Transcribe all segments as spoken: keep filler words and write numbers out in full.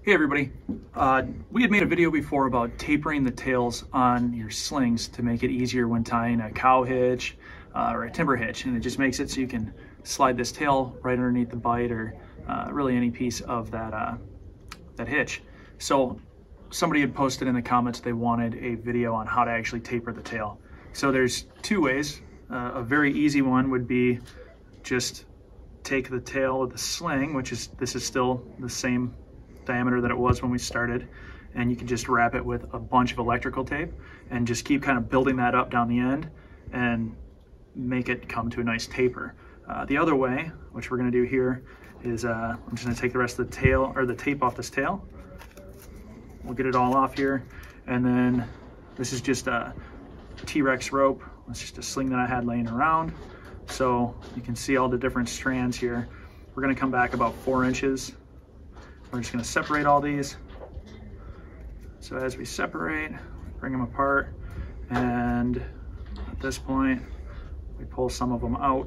Hey everybody, uh, we had made a video before about tapering the tails on your slings to make it easier when tying a cow hitch uh, or a timber hitch, and it just makes it so you can slide this tail right underneath the bite or uh, really any piece of that, uh, that hitch. So somebody had posted in the comments they wanted a video on how to actually taper the tail. So there's two ways. Uh, a very easy one would be just take the tail of the sling, which is, this is still the same diameter that it was when we started, and you can just wrap it with a bunch of electrical tape and just keep kind of building that up down the end and make it come to a nice taper. Uh, the other way, which we're going to do here, is uh, I'm just going to take the rest of the tail or the tape off this tail. We'll get it all off here, and then this is just a T-Rex rope. It's just a sling that I had laying around, so you can see all the different strands here. We're going to come back about four inches. We're just going to separate all these. So as we separate, bring them apart, and at this point, we pull some of them out.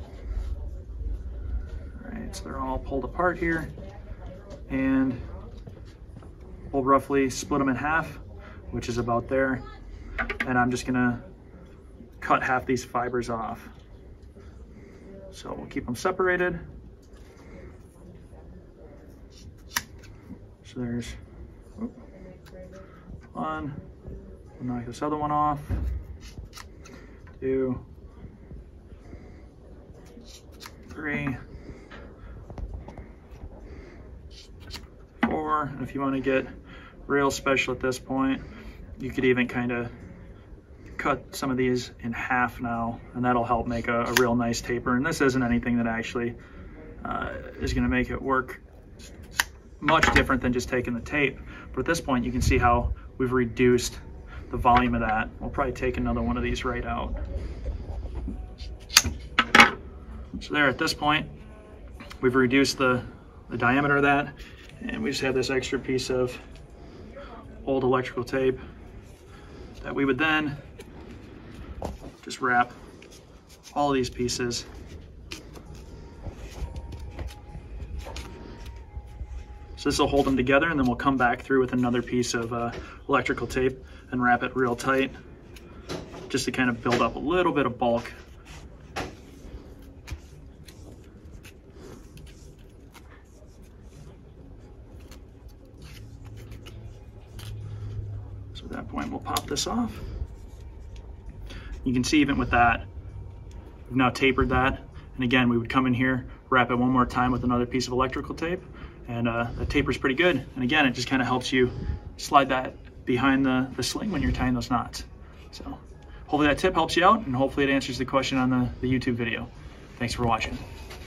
All right, so they're all pulled apart here, and we'll roughly split them in half, which is about there. And I'm just going to cut half these fibers off. So we'll keep them separated. So there's oh, one, we'll knock this other one off, two, three, four, and if you want to get real special at this point, you could even kind of cut some of these in half now, and that'll help make a, a real nice taper. And this isn't anything that actually uh, is going to make it work much different than just taking the tape, but at this point you can see how we've reduced the volume of that. We'll probably take another one of these right out. So there, at this point we've reduced the, the diameter of that, and we just have this extra piece of old electrical tape that we would then just wrap all of these pieces. So this will hold them together, and then we'll come back through with another piece of uh, electrical tape and wrap it real tight, just to kind of build up a little bit of bulk. So at that point, we'll pop this off. You can see even with that, we've now tapered that. And again, we would come in here, wrap it one more time with another piece of electrical tape, and uh, the taper's pretty good. And again, it just kind of helps you slide that behind the, the sling when you're tying those knots. So hopefully that tip helps you out, and hopefully it answers the question on the, the YouTube video. Thanks for watching.